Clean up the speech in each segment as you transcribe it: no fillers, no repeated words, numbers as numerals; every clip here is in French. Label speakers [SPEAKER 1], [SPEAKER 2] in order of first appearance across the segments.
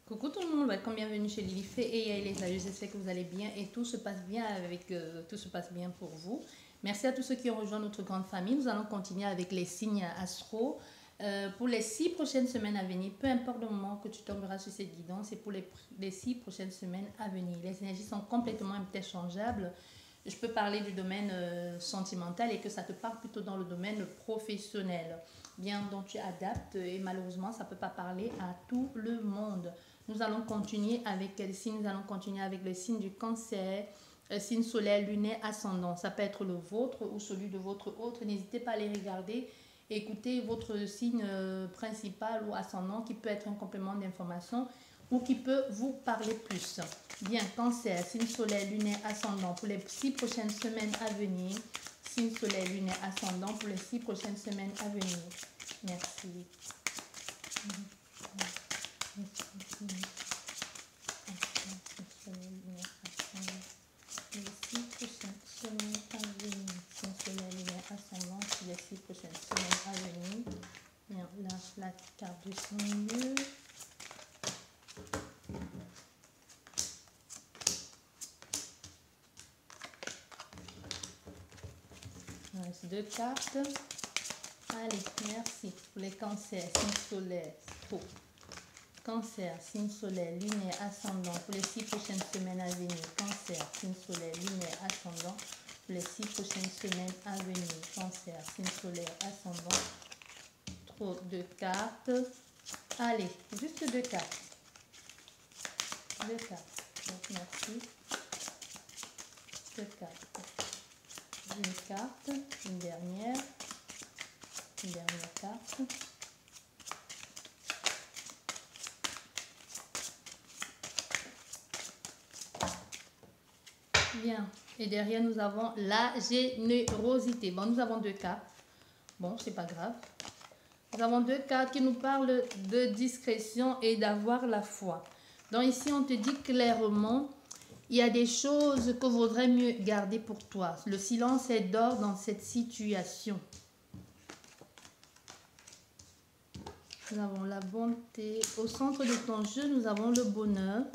[SPEAKER 1] Coucou tout le monde, welcome, bienvenue chez Lily Fée et Yael, j'espère que vous allez bien et tout se passe bien tout se passe bien pour vous. Merci à tous ceux qui ont rejoint notre grande famille. Nous allons continuer avec les signes astro. Pour les 6 prochaines semaines à venir, peu importe le moment que tu tomberas sur cette guidance, c'est pour les 6 prochaines semaines à venir. Les énergies sont complètement interchangeables. Je peux parler du domaine sentimental et que ça te parle plutôt dans le domaine professionnel. Bien, donc tu adaptes et malheureusement, ça ne peut pas parler à tout le monde. Nous allons continuer avec quel signe? Nous allons continuer avec le signe du cancer, signe solaire, lunaire, ascendant. Ça peut être le vôtre ou celui de votre autre. N'hésitez pas à les regarder. Écoutez votre signe principal ou ascendant qui peut être un complément d'information ou qui peut vous parler plus. Bien, cancer, signe solaire, lunaire, ascendant pour les 6 prochaines semaines à venir. Signe solaire, lunaire, ascendant pour les 6 prochaines semaines à venir. Merci. Les 6 prochaines semaines à venir. Signe solaire, lunaire, ascendant pour les 6 prochaines semaines à venir. Bien, là, la carte du milieu. Il reste 2 cartes. Allez, merci pour les cancers, signe solaire, trop. Cancer, signe solaire, lunaire, ascendant pour les 6 prochaines semaines à venir. Cancer, signe solaire, lunaire, ascendant pour les 6 prochaines semaines à venir. Cancer, signe solaire, ascendant. Trop de cartes. Allez, juste 2 cartes. 2 cartes. Donc, merci. 2 cartes. Une carte, une dernière carte. Bien, et derrière nous avons la générosité. Bon, nous avons 2 cartes. Bon, c'est pas grave. Nous avons 2 cartes qui nous parlent de discrétion et d'avoir la foi. Donc ici, on te dit clairement, il y a des choses que vaudrait mieux garder pour toi. Le silence est d'or dans cette situation. Nous avons la bonté. Au centre de ton jeu, nous avons le bonheur,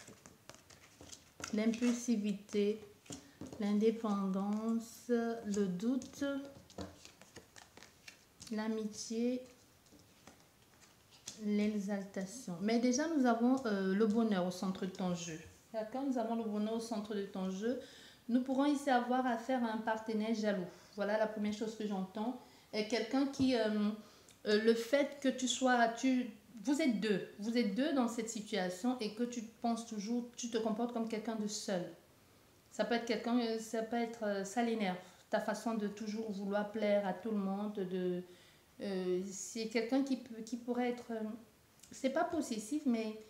[SPEAKER 1] l'impulsivité, l'indépendance, le doute, l'amitié, l'exaltation. Mais déjà, nous avons le bonheur au centre de ton jeu. D'accord? Nous avons le bonheur au centre de ton jeu. Nous pourrons ici avoir affaire à un partenaire jaloux. Voilà la première chose que j'entends. Quelqu'un qui... le fait que vous êtes deux dans cette situation et que tu penses toujours, tu te comportes comme quelqu'un de seul. Ça peut être ça l'énerve. Ta façon de toujours vouloir plaire à tout le monde, c'est quelqu'un qui pourrait être, c'est pas possessif, mais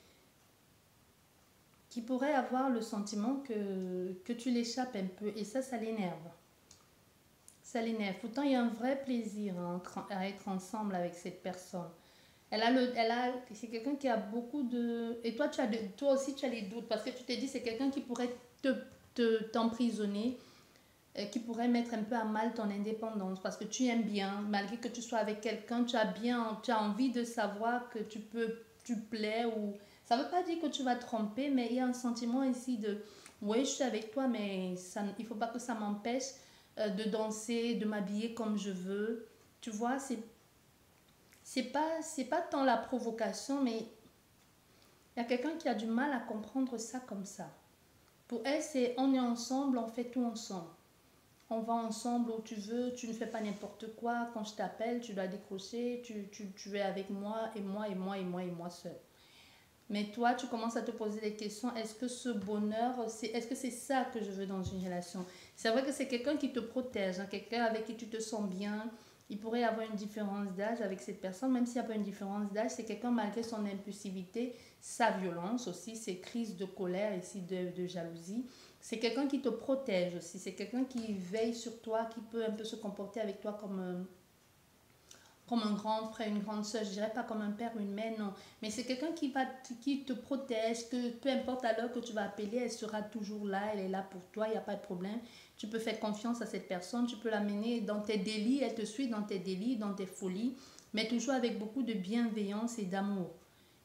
[SPEAKER 1] qui pourrait avoir le sentiment que tu l'échappes un peu et ça l'énerve. Ça l'énerve. Pourtant, il y a un vrai plaisir à être ensemble avec cette personne. C'est quelqu'un qui a beaucoup de... Et toi, toi aussi, tu as les doutes parce que tu te dis c'est quelqu'un qui pourrait t'emprisonner, qui pourrait mettre un peu à mal ton indépendance parce que tu aimes bien, malgré que tu sois avec quelqu'un, tu as envie de savoir que tu plais ou... Ça ne veut pas dire que tu vas te tromper, mais il y a un sentiment ici de... Oui, je suis avec toi, mais il ne faut pas que ça m'empêche de danser, de m'habiller comme je veux. Tu vois, c'est pas tant la provocation, mais il y a quelqu'un qui a du mal à comprendre ça comme ça. Pour elle, c'est on est ensemble, on fait tout ensemble. On va ensemble où tu veux, tu ne fais pas n'importe quoi. Quand je t'appelle, tu dois décrocher, tu es avec moi et moi et moi et moi et moi seul. Mais toi, tu commences à te poser des questions. Est-ce que ce bonheur, est-ce que c'est ça que je veux dans une relation? C'est vrai que c'est quelqu'un qui te protège, hein, quelqu'un avec qui tu te sens bien. Il pourrait y avoir une différence d'âge avec cette personne, même s'il n'y a pas une différence d'âge. C'est quelqu'un malgré son impulsivité, sa violence aussi, ses crises de colère ici, de jalousie. C'est quelqu'un qui te protège aussi. C'est quelqu'un qui veille sur toi, qui peut un peu se comporter avec toi comme un grand frère, une grande soeur, je dirais pas comme un père ou une mère, non. Mais c'est quelqu'un qui te protège, que peu importe à l'heure que tu vas appeler, elle sera toujours là, elle est là pour toi, il n'y a pas de problème. Tu peux faire confiance à cette personne, tu peux l'amener dans tes délits, elle te suit dans tes délits, dans tes folies, mais toujours avec beaucoup de bienveillance et d'amour.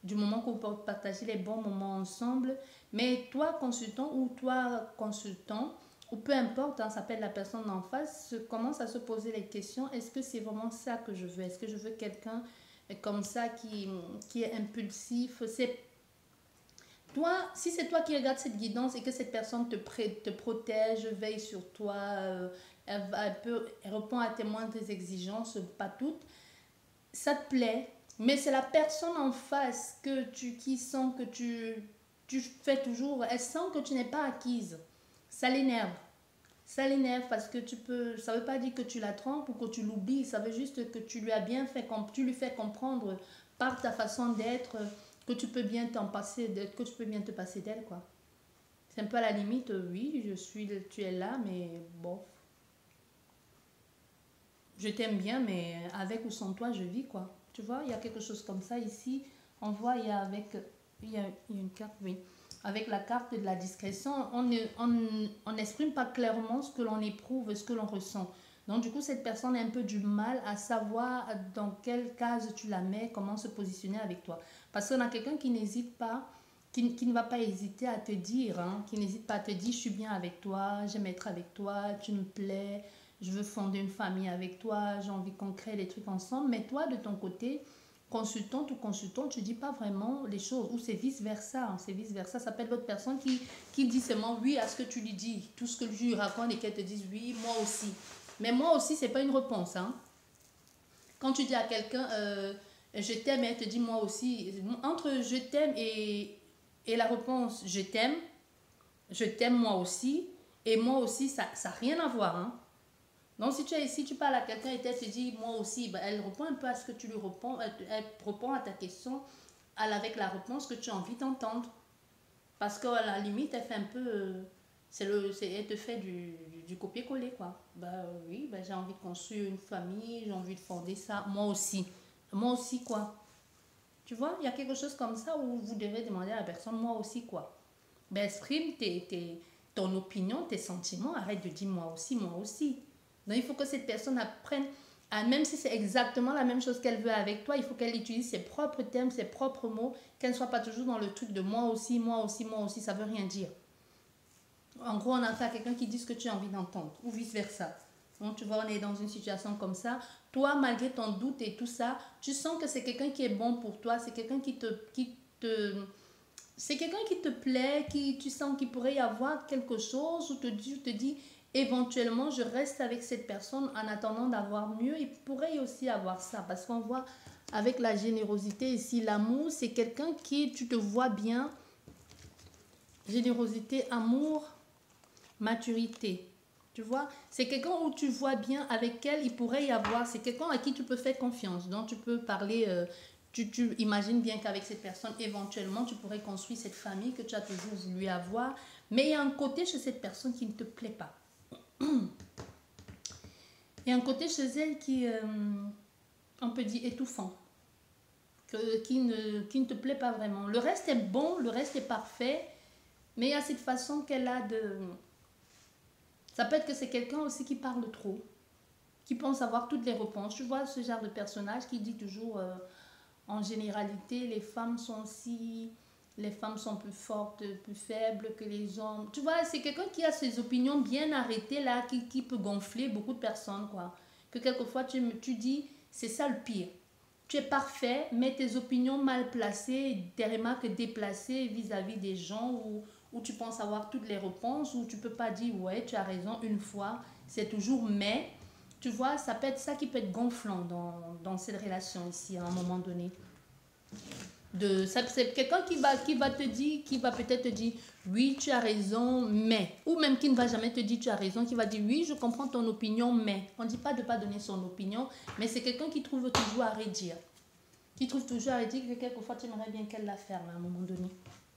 [SPEAKER 1] du moment que vous partagez les bons moments ensemble. Mais toi, consultant, ou toi, consultant, ou peu importe, hein, ça peut être la personne en face, commence à se poser les questions. Est-ce que c'est vraiment ça que je veux? Est-ce que je veux quelqu'un comme ça qui est impulsif? C'est toi, si c'est toi qui regardes cette guidance et que cette personne te protège, veille sur toi, elle répond à tes moindres exigences, pas toutes, ça te plaît, mais c'est la personne en face qui sent que tu fais toujours, elle sent que tu n'es pas acquise. Ça l'énerve. Ça l'énerve parce que ça veut pas dire que tu la trompes ou que tu l'oublies, ça veut juste que tu lui as bien fait, tu lui fais comprendre par ta façon d'être que tu peux bien t'en passer, que tu peux bien te passer d'elle, quoi. C'est un peu à la limite, oui, tu es là, mais bon, je t'aime bien, mais avec ou sans toi, je vis, quoi. Tu vois, il y a quelque chose comme ça ici. On voit, il y a une carte, oui. Avec la carte de la discrétion, on n'exprime pas clairement ce que l'on éprouve, ce que l'on ressent. Donc, du coup, cette personne a un peu du mal à savoir dans quelle case tu la mets, comment se positionner avec toi. Parce qu'on a quelqu'un qui n'hésite pas, qui ne va pas hésiter à te dire, hein, qui n'hésite pas à te dire, je suis bien avec toi, j'aime être avec toi, tu me plais, je veux fonder une famille avec toi, j'ai envie qu'on crée des trucs ensemble. Mais toi, de ton côté, consultante ou consultant, tu dis pas vraiment les choses. Ou c'est vice-versa. Hein, c'est vice-versa. Ça peut être l'autre personne qui dit seulement oui à ce que tu lui dis. Tout ce que tu lui racontes et qu'elle te dise oui, moi aussi. Mais moi aussi, c'est pas une réponse. Hein. Quand tu dis à quelqu'un je t'aime et elle te dit moi aussi, entre je t'aime et la réponse je t'aime moi aussi, ça n'a rien à voir. Hein. Donc, si tu es ici, tu parles à quelqu'un et elle te dit, moi aussi, ben, elle répond un peu à ce que tu lui réponds, elle répond à ta question avec la réponse que tu as envie d'entendre. Parce qu'à la limite, elle fait un peu, elle te fait du copier-coller, quoi. Ben oui, ben, j'ai envie de construire une famille, j'ai envie de fonder ça, moi aussi. Moi aussi, quoi. Tu vois, il y a quelque chose comme ça où vous devez demander à la personne, moi aussi, quoi. Ben, exprime ton opinion, tes sentiments, arrête de dire moi aussi, moi aussi. Donc, il faut que cette personne apprenne, même si c'est exactement la même chose qu'elle veut avec toi, il faut qu'elle utilise ses propres termes, ses propres mots, qu'elle ne soit pas toujours dans le truc de moi aussi, moi aussi, moi aussi, ça ne veut rien dire. En gros, on a affaire à quelqu'un qui dit ce que tu as envie d'entendre, ou vice-versa. Donc, tu vois, on est dans une situation comme ça. Toi, malgré ton doute et tout ça, tu sens que c'est quelqu'un qui est bon pour toi, c'est quelqu'un c'est quelqu'un qui te plaît, tu sens qu'il pourrait y avoir quelque chose, ou tu te dis, éventuellement, je reste avec cette personne en attendant d'avoir mieux. Il pourrait y aussi avoir ça, parce qu'on voit avec la générosité ici, l'amour, c'est quelqu'un qui, tu te vois bien, générosité, amour, maturité. Tu vois, c'est quelqu'un où tu vois bien avec elle, il pourrait y avoir, c'est quelqu'un à qui tu peux faire confiance, donc tu peux parler, tu imagines bien qu'avec cette personne, éventuellement, tu pourrais construire cette famille que tu as toujours voulu avoir, mais il y a un côté chez cette personne qui ne te plaît pas. Il y a un côté chez elle qui, on peut dire, étouffant, qui ne te plaît pas vraiment. Le reste est bon, le reste est parfait, mais il y a cette façon qu'elle a de... Ça peut être que c'est quelqu'un aussi qui parle trop, qui pense avoir toutes les réponses. Tu vois ce genre de personnage qui dit toujours, en généralité, les femmes sont plus fortes, plus faibles que les hommes. Tu vois, c'est quelqu'un qui a ses opinions bien arrêtées là, qui peut gonfler beaucoup de personnes, quoi. Que quelquefois tu dis, c'est ça le pire. Tu es parfait, mais tes opinions mal placées, tes remarques déplacées vis-à-vis des gens où tu penses avoir toutes les réponses, où tu peux pas dire ouais, tu as raison une fois, c'est toujours mais. Tu vois, ça peut être ça qui peut être gonflant dans cette relation ici à un moment donné. C'est quelqu'un qui va te dire, qui va peut-être te dire oui, tu as raison, mais. Ou même qui ne va jamais te dire tu as raison, qui va dire oui, je comprends ton opinion, mais. On ne dit pas de ne pas donner son opinion, mais c'est quelqu'un qui trouve toujours à redire. Qui trouve toujours à redire que quelquefois tu aimerais bien qu'elle la ferme à un moment donné.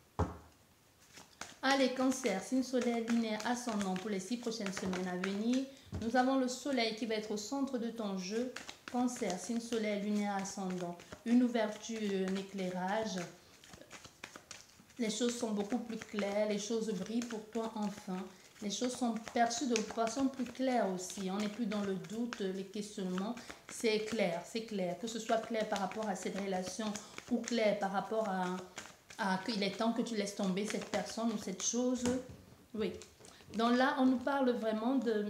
[SPEAKER 1] Allez, Cancer, signe solaire linéaire ascendant pour les 6 prochaines semaines à venir. Nous avons le soleil qui va être au centre de ton jeu. Cancer, signe solaire lunaire ascendant. Une ouverture, un éclairage. Les choses sont beaucoup plus claires, les choses brillent pour toi enfin. Les choses sont perçues de façon plus claire aussi. On n'est plus dans le doute, les questionnements. C'est clair, c'est clair. Que ce soit clair par rapport à cette relation ou clair par rapport à qu'il est temps que tu laisses tomber cette personne ou cette chose. Oui. Donc là, on nous parle vraiment de...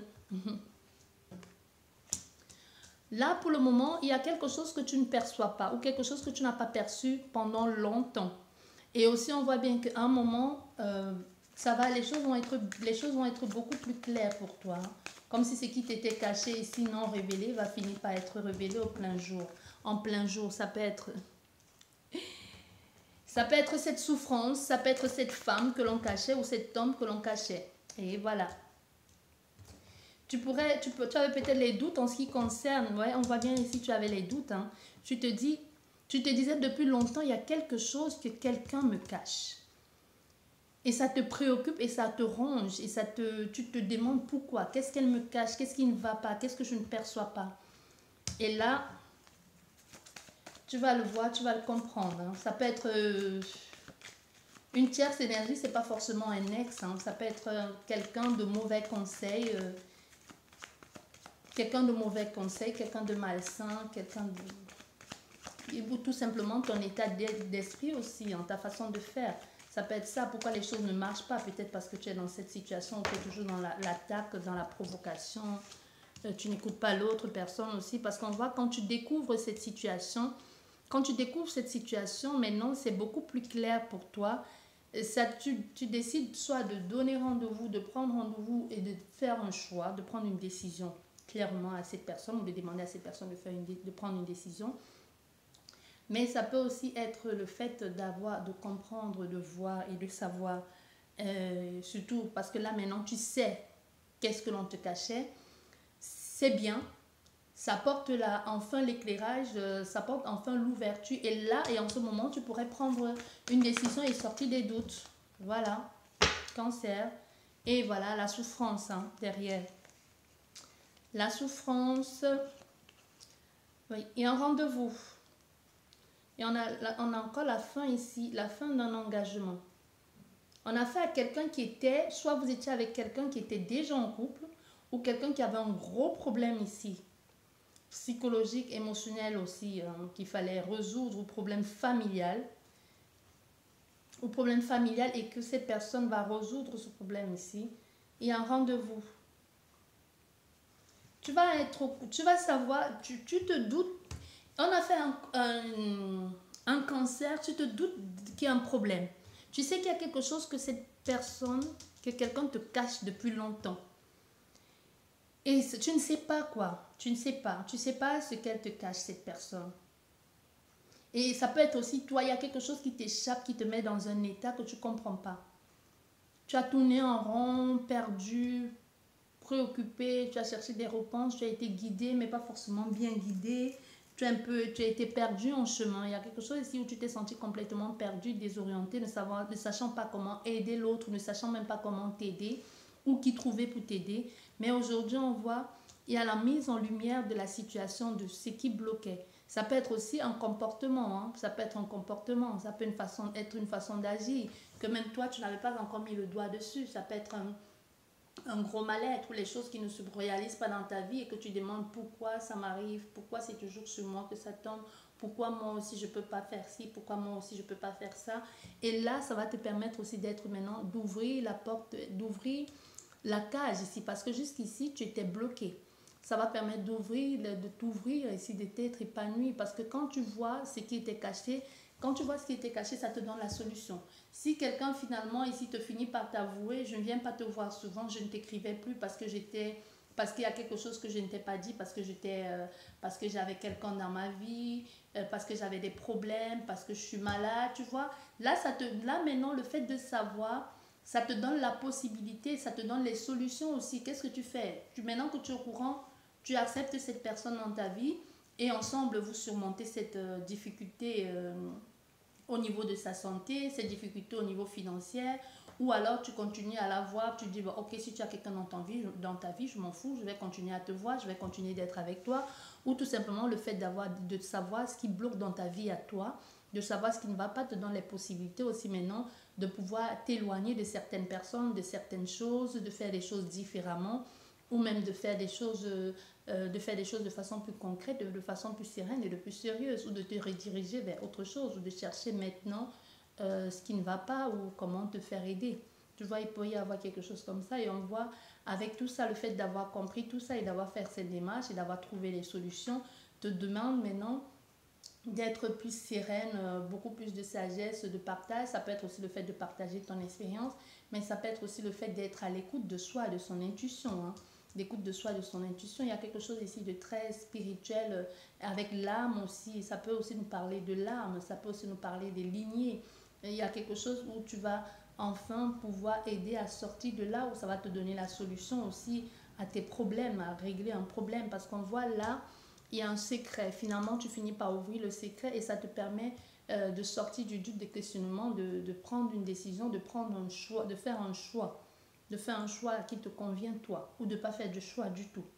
[SPEAKER 1] Là, pour le moment, il y a quelque chose que tu ne perçois pas ou quelque chose que tu n'as pas perçu pendant longtemps. Et aussi, on voit bien qu'à un moment, ça va, les choses vont être beaucoup plus claires pour toi. Comme si ce qui t'était caché et sinon révélé va finir par être révélé au plein jour. En plein jour, ça peut être cette souffrance, ça peut être cette femme que l'on cachait ou cet homme que l'on cachait. Et voilà. Tu avais peut-être les doutes en ce qui concerne, ouais, on voit bien ici, tu avais les doutes, hein. Tu te disais depuis longtemps, il y a quelque chose que quelqu'un me cache. Et ça te préoccupe et ça te ronge et tu te demandes pourquoi, qu'est-ce qu'elle me cache, qu'est-ce qui ne va pas, qu'est-ce que je ne perçois pas. Et là, tu vas le voir, tu vas le comprendre, hein. Ça peut être une tierce énergie, c'est pas forcément un ex, hein. Ça peut être quelqu'un de mauvais conseil. Quelqu'un de mauvais conseil, quelqu'un de malsain, quelqu'un de... Ou tout simplement ton état d'esprit aussi, hein, ta façon de faire. Ça peut être ça, pourquoi les choses ne marchent pas. Peut-être parce que tu es dans cette situation où tu es toujours dans l'attaque, dans la provocation. Tu n'écoutes pas l'autre personne aussi. Parce qu'on voit quand tu découvres cette situation, maintenant c'est beaucoup plus clair pour toi. Ça, tu décides soit de donner rendez-vous, de prendre rendez-vous et de faire un choix, de prendre une décision clairement à cette personne ou de demander à cette personne de prendre une décision. Mais ça peut aussi être le fait de comprendre, de voir et de savoir, surtout parce que là maintenant tu sais qu'est-ce que l'on te cachait. C'est bien, ça porte là enfin l'éclairage, ça porte enfin l'ouverture. Et là, et en ce moment, tu pourrais prendre une décision et sortir des doutes. Voilà, Cancer. Et voilà la souffrance, hein, derrière. La souffrance, oui, et un rendez-vous. Et on a encore la fin ici, la fin d'un engagement. On a fait à quelqu'un qui était, soit vous étiez avec quelqu'un qui était déjà en couple, ou quelqu'un qui avait un gros problème ici, psychologique, émotionnel aussi, hein, qu'il fallait résoudre, ou problème familial, et que cette personne va résoudre ce problème ici. Et un rendez-vous. Tu vas savoir, tu te doutes. On a fait un cancer, tu te doutes qu'il y a un problème. Tu sais qu'il y a quelque chose que que quelqu'un te cache depuis longtemps. Et tu ne sais pas quoi. Tu ne sais pas. Tu ne sais pas ce qu'elle te cache, cette personne. Et ça peut être aussi toi, il y a quelque chose qui t'échappe, qui te met dans un état que tu ne comprends pas. Tu as tourné en rond, perdu, préoccupé, tu as cherché des réponses, tu as été guidé, mais pas forcément bien guidé. Tu as été perdu en chemin. Il y a quelque chose ici où tu t'es senti complètement perdu, désorienté, ne sachant pas comment aider l'autre, ne sachant même pas comment t'aider ou qui trouver pour t'aider. Mais aujourd'hui, on voit, il y a la mise en lumière de la situation, de ce qui bloquait. Ça peut être aussi un comportement, hein. Ça peut être un comportement, ça peut être une façon d'agir, que même toi, tu n'avais pas encore mis le doigt dessus. Ça peut être un gros mal-être ou les choses qui ne se réalisent pas dans ta vie et que tu demandes pourquoi ça m'arrive, pourquoi c'est toujours sur moi que ça tombe, pourquoi moi aussi je ne peux pas faire ci, pourquoi moi aussi je ne peux pas faire ça. Et là, ça va te permettre aussi d'être maintenant, d'ouvrir la porte, d'ouvrir la cage ici, parce que jusqu'ici, tu étais bloqué. Ça va permettre de t'ouvrir ici, de t'être épanoui, parce que quand tu vois ce qui était caché, ça te donne la solution. Si quelqu'un finalement ici te finit par t'avouer, je ne viens pas te voir souvent, je ne t'écrivais plus parce qu'il y a quelque chose que je ne t'ai pas dit, parce que j'avais quelqu'un dans ma vie, parce que j'avais des problèmes, parce que je suis malade, tu vois. Là maintenant, le fait de savoir, ça te donne la possibilité, ça te donne les solutions aussi. Qu'est-ce que tu fais? Maintenant que tu es au courant, tu acceptes cette personne dans ta vie et ensemble vous surmontez cette difficulté au niveau de sa santé, cette difficulté au niveau financier, ou alors tu continues à la voir, tu dis, bon, ok, si tu as quelqu'un dans ta vie, je m'en fous, je vais continuer à te voir, je vais continuer d'être avec toi, ou tout simplement le fait de savoir ce qui bloque dans ta vie à toi, de savoir ce qui ne va pas, te donne les possibilités aussi maintenant de pouvoir t'éloigner de certaines personnes, de certaines choses, de faire des choses différemment, ou même de faire des choses, de façon plus concrète, de façon plus sereine et de plus sérieuse, ou de te rediriger vers autre chose, ou de chercher maintenant ce qui ne va pas ou comment te faire aider. Tu vois, il peut y avoir quelque chose comme ça et on voit avec tout ça, le fait d'avoir compris tout ça et d'avoir fait cette démarche et d'avoir trouvé les solutions, te demande maintenant d'être plus sereine, beaucoup plus de sagesse, de partage. Ça peut être aussi le fait de partager ton expérience, mais ça peut être aussi le fait d'être à l'écoute de soi, de son intuition. Hein. D'écoute de soi, de son intuition. Il y a quelque chose ici de très spirituel avec l'âme aussi. Ça peut aussi nous parler de l'âme, ça peut aussi nous parler des lignées. Et il y a quelque chose où tu vas enfin pouvoir aider à sortir de là, où ça va te donner la solution aussi à tes problèmes, à régler un problème. Parce qu'on voit là, il y a un secret. Finalement, tu finis par ouvrir le secret et ça te permet de sortir du doute, des questionnements, de prendre une décision, de prendre un choix, de faire un choix. De faire un choix qui te convient toi ou de ne pas faire de choix du tout.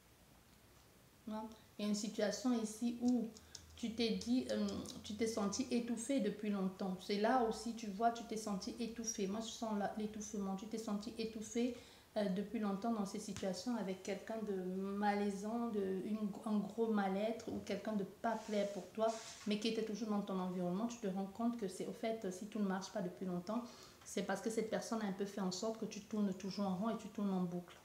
[SPEAKER 1] Non? Il y a une situation ici où tu t'es dit, tu t'es senti étouffé depuis longtemps. C'est là aussi, tu vois, tu t'es senti étouffé. Moi, je sens l'étouffement. Tu t'es senti étouffé depuis longtemps dans ces situations avec quelqu'un de malaisant, un gros mal-être ou quelqu'un de pas clair pour toi, mais qui était toujours dans ton environnement. Tu te rends compte que c'est au fait, si tout ne marche pas depuis longtemps, c'est parce que cette personne a un peu fait en sorte que tu tournes toujours en rond et tu tournes en boucle.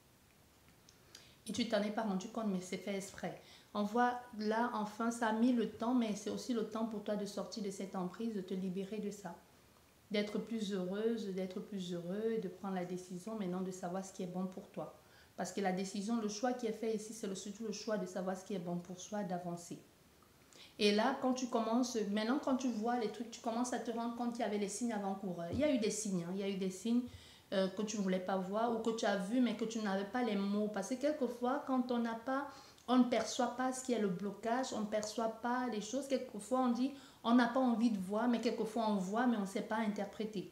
[SPEAKER 1] Et tu t'en es pas rendu compte, mais c'est fait exprès. On voit là, enfin, ça a mis le temps, mais c'est aussi le temps pour toi de sortir de cette emprise, de te libérer de ça. D'être plus heureuse, d'être plus heureux et de prendre la décision maintenant de savoir ce qui est bon pour toi. Parce que la décision, le choix qui est fait ici, c'est surtout le choix de savoir ce qui est bon pour soi, d'avancer. Et là, quand tu commences, maintenant quand tu vois les trucs, tu commences à te rendre compte qu'il y avait les signes avant-coureurs. Il y a eu des signes, hein, il y a eu des signes que tu ne voulais pas voir ou que tu as vu mais que tu n'avais pas les mots. Parce que quelquefois, quand on n'a pas, on ne perçoit pas ce qui est le blocage, on ne perçoit pas les choses. Quelquefois, on dit, on n'a pas envie de voir, mais quelquefois on voit, mais on ne sait pas interpréter.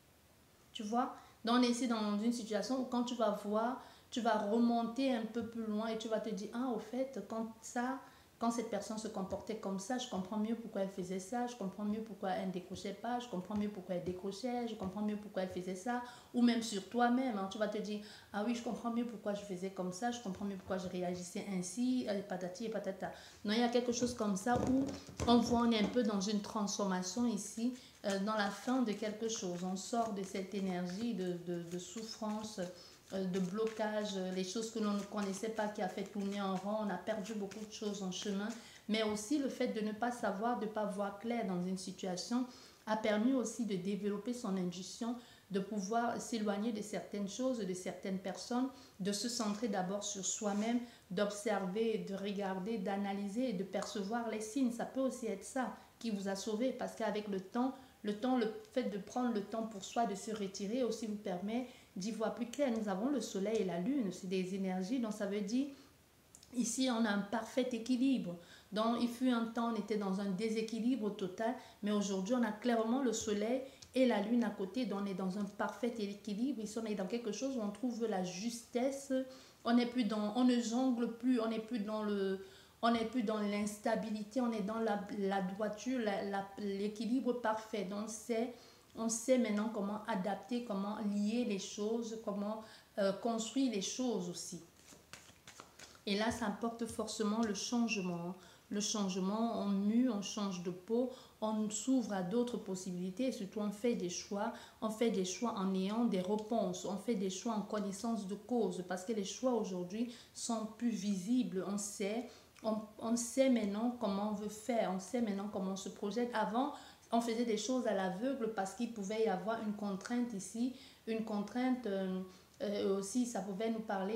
[SPEAKER 1] Tu vois? Donc on est ici dans une situation où quand tu vas voir, tu vas remonter un peu plus loin et tu vas te dire, ah, au fait, quand cette personne se comportait comme ça, je comprends mieux pourquoi elle faisait ça, je comprends mieux pourquoi elle ne décrochait pas, je comprends mieux pourquoi elle décrochait, je comprends mieux pourquoi elle faisait ça, ou même sur toi-même, hein, tu vas te dire, ah oui, je comprends mieux pourquoi je faisais comme ça, je comprends mieux pourquoi je réagissais ainsi, patati et patata. Non, il y a quelque chose comme ça où on voit, on est un peu dans une transformation ici, dans la fin de quelque chose. On sort de cette énergie de souffrance, de blocage, les choses que l'on ne connaissait pas qui a fait tourner en rond. On a perdu beaucoup de choses en chemin. Mais aussi le fait de ne pas savoir, de ne pas voir clair dans une situation a permis aussi de développer son intuition, de pouvoir s'éloigner de certaines choses, de certaines personnes, de se centrer d'abord sur soi-même, d'observer, de regarder, d'analyser et de percevoir les signes. Ça peut aussi être ça qui vous a sauvé parce qu'avec le fait de prendre le temps pour soi, de se retirer aussi vous permet d'y voir plus clair. Nous avons le soleil et la lune, c'est des énergies, donc ça veut dire ici on a un parfait équilibre. Donc il fut un temps, on était dans un déséquilibre total, mais aujourd'hui on a clairement le soleil et la lune à côté, donc on est dans un parfait équilibre. Ici on est dans quelque chose où on trouve la justesse, on ne jongle plus, on n'est plus dans l'instabilité, on est dans la droiture, l'équilibre parfait. Donc on sait maintenant comment adapter, comment lier les choses, comment construire les choses aussi. Et là, ça apporte forcément le changement. Le changement, on mue, on change de peau, on s'ouvre à d'autres possibilités et surtout on fait des choix. On fait des choix en ayant des réponses, on fait des choix en connaissance de cause parce que les choix aujourd'hui sont plus visibles. On sait maintenant comment on veut faire, on sait maintenant comment on se projette. Avant, on faisait des choses à l'aveugle parce qu'il pouvait y avoir une contrainte ici, une contrainte aussi, ça pouvait nous parler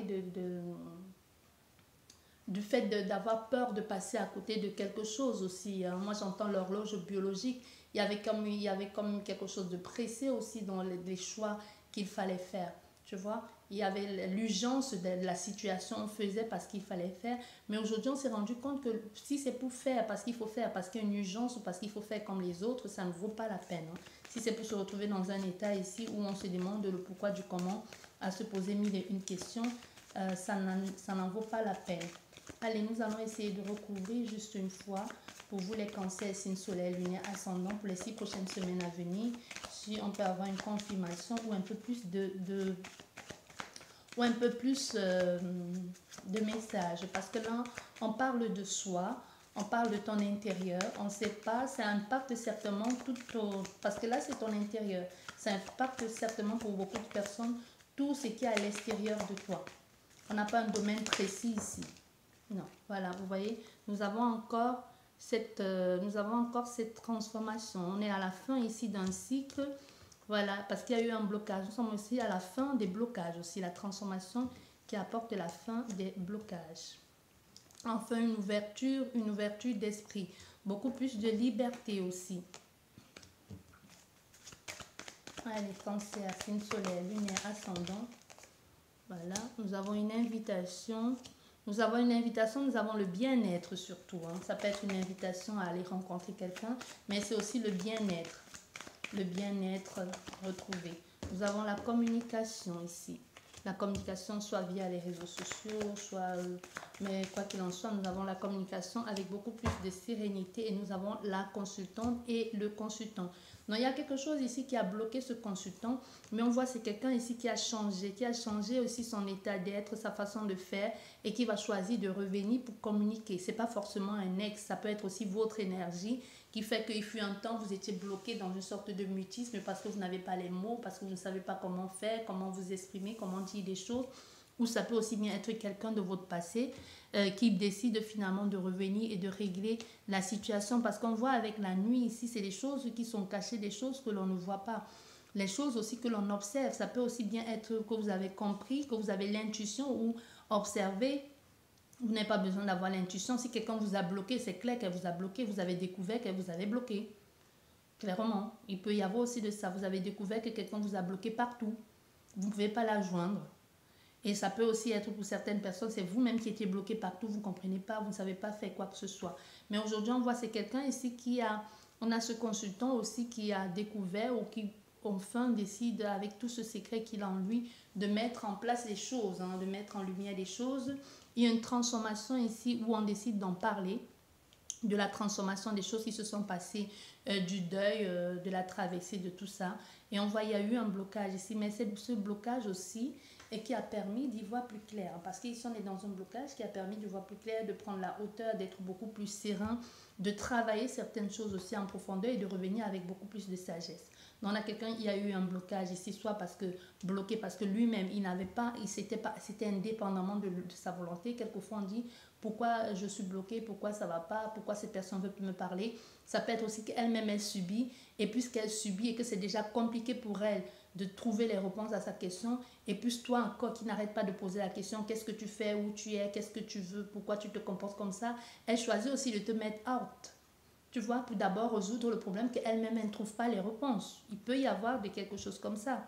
[SPEAKER 1] du fait d'avoir peur de passer à côté de quelque chose aussi. Hein. Moi, j'entends l'horloge biologique. Il y avait comme quelque chose de pressé aussi dans les choix qu'il fallait faire. Tu vois, il y avait l'urgence de la situation, on faisait parce qu'il fallait faire. Mais aujourd'hui, on s'est rendu compte que si c'est pour faire, parce qu'il faut faire, parce qu'il y a une urgence ou parce qu'il faut faire comme les autres, ça ne vaut pas la peine. Hein. Si c'est pour se retrouver dans un état ici où on se demande le pourquoi du comment, à se poser mille et une questions, ça n'en vaut pas la peine. Allez, nous allons essayer de recouvrir juste une fois pour vous les cancers, signes solaire, lunaire, ascendant pour les 6 prochaines semaines à venir. Si on peut avoir une confirmation ou un peu plus ou un peu plus de messages. Parce que là, on parle de soi, on parle de ton intérieur, on ne sait pas, ça impacte certainement parce que là, c'est ton intérieur. Ça impacte certainement pour beaucoup de personnes tout ce qui est à l'extérieur de toi. On n'a pas un domaine précis ici. Non, voilà, vous voyez, nous avons encore cette transformation. On est à la fin ici d'un cycle, voilà, parce qu'il y a eu un blocage. Nous sommes aussi à la fin des blocages aussi, la transformation qui apporte la fin des blocages. Enfin, une ouverture d'esprit, beaucoup plus de liberté aussi. Allez, Cancer, signe solaire, lunaire, ascendant. Voilà, nous avons une invitation. Nous avons le bien-être surtout. Hein. Ça peut être une invitation à aller rencontrer quelqu'un, mais c'est aussi le bien-être retrouvé. Nous avons la communication ici. La communication soit via les réseaux sociaux, soit... mais quoi qu'il en soit, nous avons la communication avec beaucoup plus de sérénité et nous avons la consultante et le consultant. Donc, il y a quelque chose ici qui a bloqué ce consultant, mais on voit c'est quelqu'un ici qui a changé aussi son état d'être, sa façon de faire et qui va choisir de revenir pour communiquer. Ce n'est pas forcément un ex, ça peut être aussi votre énergie qui fait qu'il fut un temps, vous étiez bloqué dans une sorte de mutisme parce que vous n'avez pas les mots, parce que vous ne savez pas comment faire, comment vous exprimer, comment dire des choses. Ou ça peut aussi bien être quelqu'un de votre passé qui décide finalement de revenir et de régler la situation. Parce qu'on voit avec la nuit ici, c'est des choses qui sont cachées, des choses que l'on ne voit pas. Les choses aussi que l'on observe, ça peut aussi bien être que vous avez compris, que vous avez l'intuition ou observé. Vous n'avez pas besoin d'avoir l'intuition. Si quelqu'un vous a bloqué, c'est clair qu'elle vous a bloqué. Vous avez découvert qu'elle vous avait bloqué. Clairement, il peut y avoir aussi de ça. Vous avez découvert que quelqu'un vous a bloqué partout. Vous ne pouvez pas la joindre. Et ça peut aussi être pour certaines personnes, c'est vous-même qui étiez bloqué partout, vous ne comprenez pas, vous ne savez pas faire quoi que ce soit. Mais aujourd'hui, on voit c'est quelqu'un ici on a ce consultant aussi qui a découvert ou qui enfin décide avec tout ce secret qu'il a en lui de mettre en place les choses, hein, de mettre en lumière les choses. Il y a une transformation ici où on décide d'en parler, de la transformation des choses qui se sont passées, du deuil, de la traversée, de tout ça. Et on voit il y a eu un blocage ici, mais c'est ce blocage aussi et qui a permis d'y voir plus clair. Parce qu'ici, on est dans un blocage qui a permis de voir plus clair, de prendre la hauteur, d'être beaucoup plus serein, de travailler certaines choses aussi en profondeur et de revenir avec beaucoup plus de sagesse. Donc, on a quelqu'un, il y a eu un blocage ici, soit parce que lui-même, il n'avait pas, c'était indépendamment de sa volonté. Quelquefois, on dit, pourquoi je suis bloquée, pourquoi ça ne va pas, pourquoi cette personne ne veut plus me parler. Ça peut être aussi qu'elle-même, elle subit, et puisqu'elle subit et que c'est déjà compliqué pour elle de trouver les réponses à sa question, et puis toi encore qui n'arrête pas de poser la question, qu'est-ce que tu fais, où tu es, qu'est-ce que tu veux, pourquoi tu te comportes comme ça, elle choisit aussi de te mettre out, tu vois, pour d'abord résoudre le problème qu'elle-même elle ne trouve pas les réponses. Il peut y avoir de quelque chose comme ça.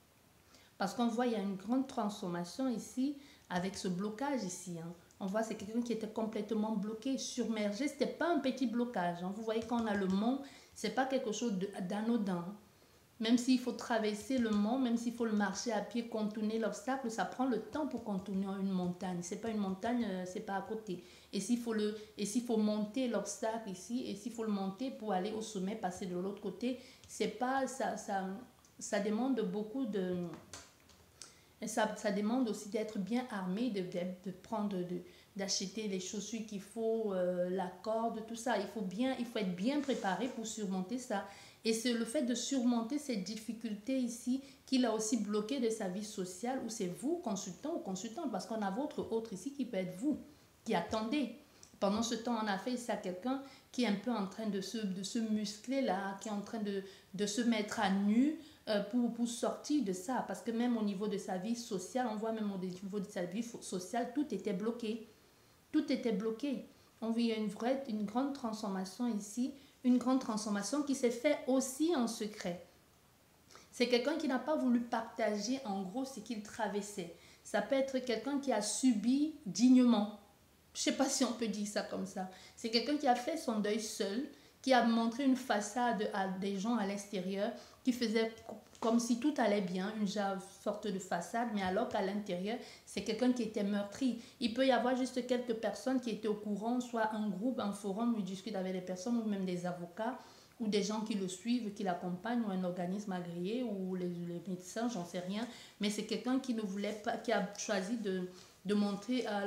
[SPEAKER 1] Parce qu'on voit il y a une grande transformation ici, avec ce blocage ici, hein. On voit c'est quelqu'un qui était complètement bloqué, submergé, c'était pas un petit blocage, hein. Vous voyez quand on a le mont, c'est pas quelque chose d'anodin. Même s'il faut traverser le mont, même s'il faut le marcher à pied, contourner l'obstacle, ça prend le temps pour contourner une montagne. C'est pas une montagne, c'est pas à côté. Et s'il faut monter l'obstacle ici, et s'il faut le monter pour aller au sommet, passer de l'autre côté, c'est pas ça demande beaucoup de ça demande aussi d'être bien armé, de prendre d'acheter les chaussures qu'il faut, la corde, tout ça. Il faut être bien préparé pour surmonter ça. Et c'est le fait de surmonter ces difficultés ici qu'il a aussi bloqué de sa vie sociale, où c'est vous, consultant ou consultante, parce qu'on a votre autre ici qui peut être vous, qui attendez. Pendant ce temps, on a fait ça à quelqu'un qui est un peu en train de se muscler là, qui est en train de se mettre à nu pour sortir de ça. Parce que même au niveau de sa vie sociale, on voit même au niveau de sa vie sociale, tout était bloqué. Tout était bloqué. On vit une grande transformation ici, une grande transformation qui s'est faite aussi en secret. C'est quelqu'un qui n'a pas voulu partager en gros ce qu'il traversait. Ça peut être quelqu'un qui a subi dignement. Je ne sais pas si on peut dire ça comme ça. C'est quelqu'un qui a fait son deuil seul, qui a montré une façade à des gens à l'extérieur, qui faisait comme si tout allait bien, une sorte de façade, mais alors qu'à l'intérieur, c'est quelqu'un qui était meurtri. Il peut y avoir juste quelques personnes qui étaient au courant, soit un groupe, un forum où ils discutent avec des personnes, ou même des avocats, ou des gens qui le suivent, qui l'accompagnent, ou un organisme agréé, ou les médecins, j'en sais rien. Mais c'est quelqu'un qui ne voulait pas, qui a choisi de montrer à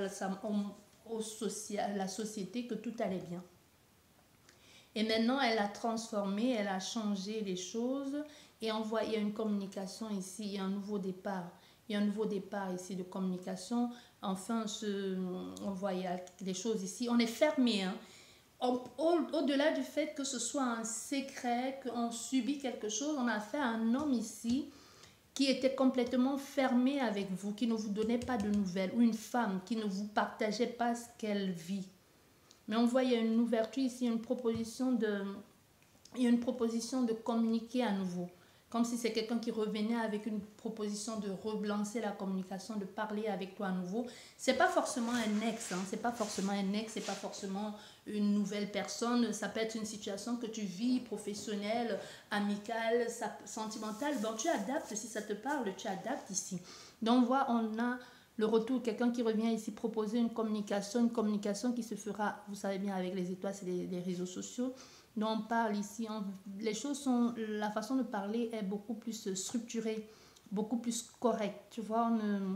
[SPEAKER 1] la société que tout allait bien. Et maintenant, elle a transformé, elle a changé les choses et envoyé une communication ici, il y a un nouveau départ. Il y a un nouveau départ ici de communication. Enfin, on voit des choses ici. On est fermé. Hein. Au-delà du fait que ce soit un secret, qu'on subit quelque chose, on a affaire à un homme ici qui était complètement fermé avec vous, qui ne vous donnait pas de nouvelles, ou une femme qui ne vous partageait pas ce qu'elle vit. Mais on voit, il y a une ouverture ici, il y a une proposition de communiquer à nouveau. Comme si c'est quelqu'un qui revenait avec une proposition de relancer la communication, de parler avec toi à nouveau. C'est pas forcément un ex, hein, c'est pas forcément un ex, c'est pas forcément une nouvelle personne. Ça peut être une situation que tu vis, professionnelle, amicale, sentimentale. Bon, tu adaptes, si ça te parle, tu adaptes ici. Donc, on voit, on a le retour, quelqu'un qui revient ici proposer une communication qui se fera, vous savez bien, avec les étoiles, c'est les réseaux sociaux. Donc on parle ici, les choses sont, la façon de parler est beaucoup plus structurée, beaucoup plus correcte, tu vois,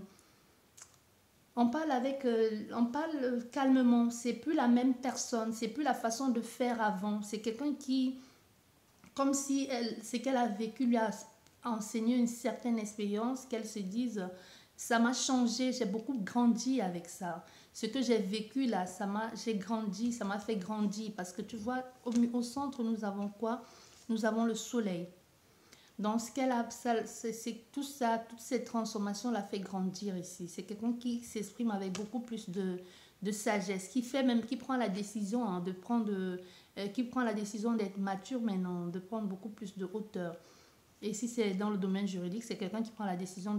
[SPEAKER 1] on parle calmement, c'est plus la même personne, c'est plus la façon de faire avant, c'est quelqu'un qui, comme si ce qu'elle a vécu lui a enseigné une certaine expérience, qu'elle se dise, ça m'a changé, j'ai beaucoup grandi avec ça. Ce que j'ai vécu là, j'ai grandi, ça m'a fait grandir. Parce que tu vois, au centre, nous avons quoi? Nous avons le soleil. Dans ce qu'elle a, c'est tout ça, toute cette transformation l'a fait grandir ici. C'est quelqu'un qui s'exprime avec beaucoup plus de sagesse, qui prend la décision hein, qui prend la décision d'être mature maintenant, de prendre beaucoup plus de hauteur. Et si c'est dans le domaine juridique, c'est quelqu'un qui prend la décision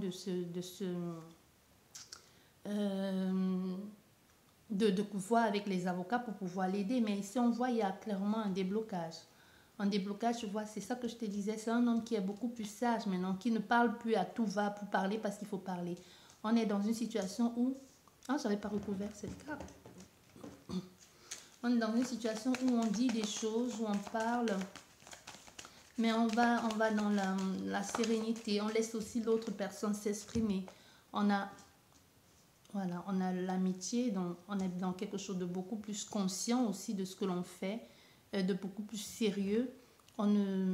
[SPEAKER 1] de pouvoir avec les avocats pour pouvoir l'aider. Mais ici, on voit il y a clairement un déblocage. Un déblocage, tu vois, c'est ça que je te disais. C'est un homme qui est beaucoup plus sage maintenant, qui ne parle plus à tout va pour parler parce qu'il faut parler. On est dans une situation où... Ah, je n'avais pas recouvert cette carte. On est dans une situation où on dit des choses, où on parle... Mais on va dans la sérénité. On laisse aussi l'autre personne s'exprimer. Voilà, on a l'amitié, on est dans quelque chose de beaucoup plus conscient aussi de ce que l'on fait, de beaucoup plus sérieux. On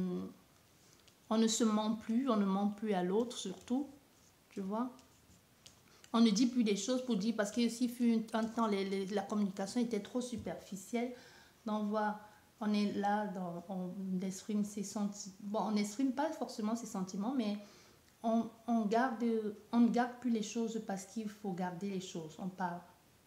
[SPEAKER 1] ne se ment plus, on ne ment plus à l'autre surtout, tu vois. On ne dit plus des choses pour dire, parce que s'il fut un temps, la communication était trop superficielle. Donc voilà, on est là, on exprime ses sentiments. Bon, on n'exprime pas forcément ses sentiments, mais on ne garde plus les choses parce qu'il faut garder les choses. On parle.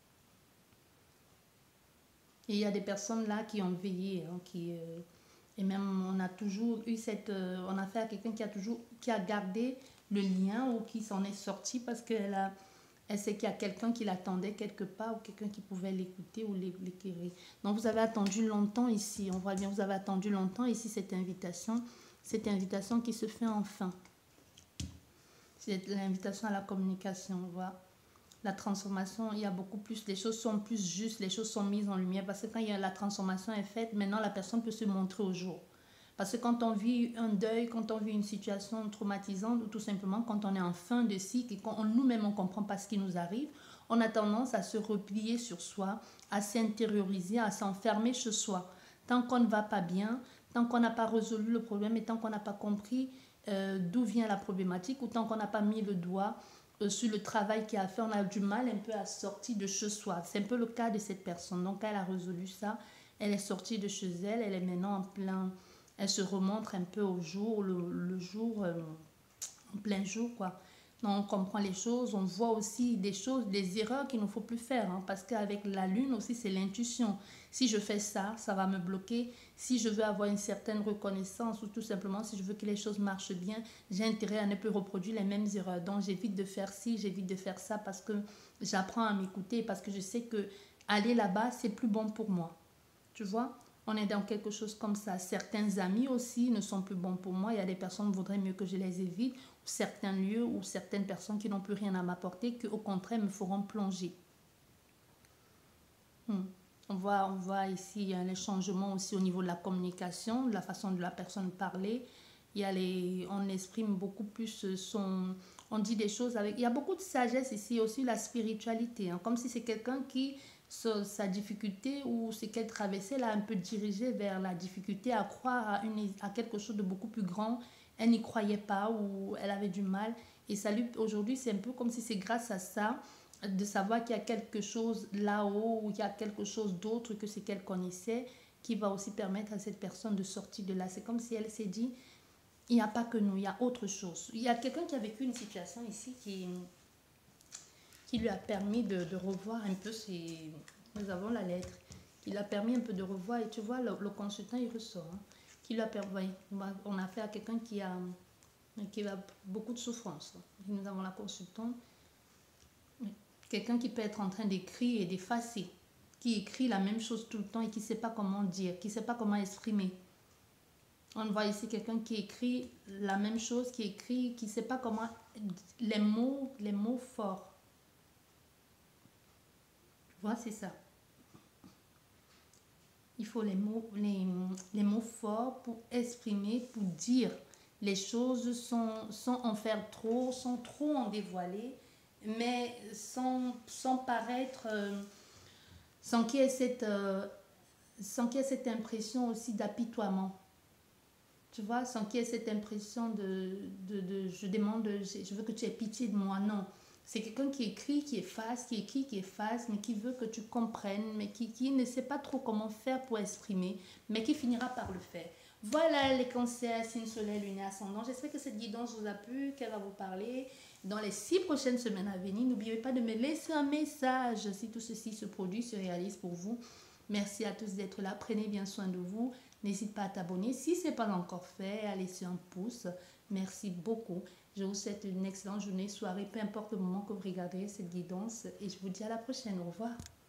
[SPEAKER 1] Et il y a des personnes là qui ont veillé, hein, et même on a toujours eu on a fait à quelqu'un qui a gardé le lien ou qui s'en est sorti parce qu'elle sait qu'il y a quelqu'un qui l'attendait quelque part ou quelqu'un qui pouvait l'écouter ou l'éclairer. Donc vous avez attendu longtemps ici, on voit bien, vous avez attendu longtemps ici cette invitation qui se fait enfin. C'est l'invitation à la communication, on voit. La transformation, il y a beaucoup plus, les choses sont plus justes, les choses sont mises en lumière parce que quand la transformation est faite, maintenant la personne peut se montrer au jour. Parce que quand on vit un deuil, quand on vit une situation traumatisante ou tout simplement quand on est en fin de cycle et quand nous-mêmes on ne comprend pas ce qui nous arrive, on a tendance à se replier sur soi, à s'intérioriser, à s'enfermer chez soi. Tant qu'on ne va pas bien, tant qu'on n'a pas résolu le problème et tant qu'on n'a pas compris d'où vient la problématique ou tant qu'on n'a pas mis le doigt sur le travail qu'il a fait, on a du mal un peu à sortir de chez soi. C'est un peu le cas de cette personne. Donc elle a résolu ça, elle est sortie de chez elle, elle est maintenant en plein... Elle se remontre un peu au jour, le jour, en plein jour, quoi. Donc, on comprend les choses, on voit aussi des choses, des erreurs qu'il ne faut plus faire. Hein, parce qu'avec la lune aussi, c'est l'intuition. Si je fais ça, ça va me bloquer. Si je veux avoir une certaine reconnaissance ou tout simplement si je veux que les choses marchent bien, j'ai intérêt à ne plus reproduire les mêmes erreurs. Donc, j'évite de faire ci, j'évite de faire ça parce que j'apprends à m'écouter, parce que je sais que aller là-bas, c'est plus bon pour moi. Tu vois ? On est dans quelque chose comme ça. Certains amis aussi ne sont plus bons pour moi. Il y a des personnes qui voudraient mieux que je les évite. Certains lieux ou certaines personnes qui n'ont plus rien à m'apporter, qui au contraire me feront plonger. On voit ici les changements aussi au niveau de la communication, de la façon de la personne parler. On exprime beaucoup plus on dit des choses avec, il y a beaucoup de sagesse ici, aussi la spiritualité, hein, comme si c'est quelqu'un qui, sa difficulté ou ce qu'elle traversait, l'a un peu dirigé vers la difficulté à croire à quelque chose de beaucoup plus grand. Elle n'y croyait pas ou elle avait du mal. Et ça lui, aujourd'hui, c'est un peu comme si c'est grâce à ça, de savoir qu'il y a quelque chose là-haut ou qu'il y a quelque chose d'autre que ce qu'elle connaissait, qui va aussi permettre à cette personne de sortir de là. C'est comme si elle s'est dit, il n'y a pas que nous, il y a autre chose. Il y a quelqu'un qui a vécu une situation ici qui lui a permis de revoir un peu ses... Nous avons la lettre. Qui lui a permis un peu de revoir. Et tu vois, le consultant, il ressort. Hein, qui lui a permis... On a affaire à quelqu'un qui a beaucoup de souffrance. Et nous avons la consultante. Quelqu'un qui peut être en train d'écrire et d'effacer. Qui écrit la même chose tout le temps et qui ne sait pas comment dire, qui ne sait pas comment exprimer. On voit ici quelqu'un qui écrit la même chose, qui ne sait pas comment... Les mots forts. Tu vois, c'est ça. Il faut les mots forts pour exprimer, pour dire. Les choses sans en faire trop, sans trop en dévoiler, mais sans paraître... sans qu'il y ait cette impression aussi d'apitoiement. Tu vois, sans qu'il y ait cette impression de je veux que tu aies pitié de moi. Non, c'est quelqu'un qui écrit, qui efface, qui écrit, qui efface, mais qui veut que tu comprennes, mais qui ne sait pas trop comment faire pour exprimer, mais qui finira par le faire. Voilà les cancers, signe soleil, lunaire, ascendant. J'espère que cette guidance vous a plu, qu'elle va vous parler. Dans les 6 prochaines semaines à venir, n'oubliez pas de me laisser un message si tout ceci se produit, se réalise pour vous. Merci à tous d'être là. Prenez bien soin de vous. N'hésite pas à t'abonner. Si ce n'est pas encore fait, à laisser un pouce. Merci beaucoup. Je vous souhaite une excellente journée, soirée, peu importe le moment que vous regardez cette guidance. Et je vous dis à la prochaine. Au revoir.